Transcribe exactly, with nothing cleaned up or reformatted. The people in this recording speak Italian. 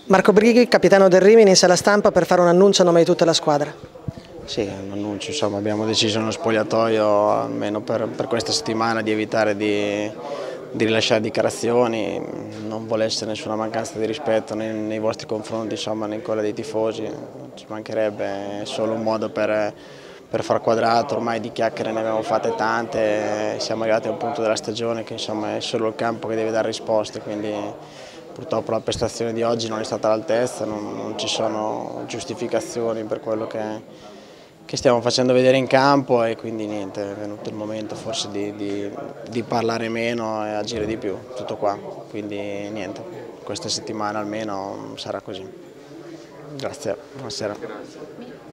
Marco Brighi, capitano del Rimini, in sala stampa per fare un annuncio a nome di tutta la squadra. Sì, un annuncio, insomma, abbiamo deciso nello spogliatoio, almeno per, per questa settimana, di evitare di, di rilasciare dichiarazioni, non vuole essere nessuna mancanza di rispetto nei, nei vostri confronti, insomma, né in quella dei tifosi, ci mancherebbe, è solo un modo per, per far quadrato, ormai di chiacchiere ne abbiamo fatte tante, siamo arrivati a un punto della stagione che insomma, è solo il campo che deve dare risposte, quindi purtroppo la prestazione di oggi non è stata all'altezza, non, non ci sono giustificazioni per quello che che stiamo facendo vedere in campo e quindi niente, è venuto il momento forse di, di, di parlare meno e agire di più, tutto qua, quindi niente, questa settimana almeno sarà così. Grazie, buonasera.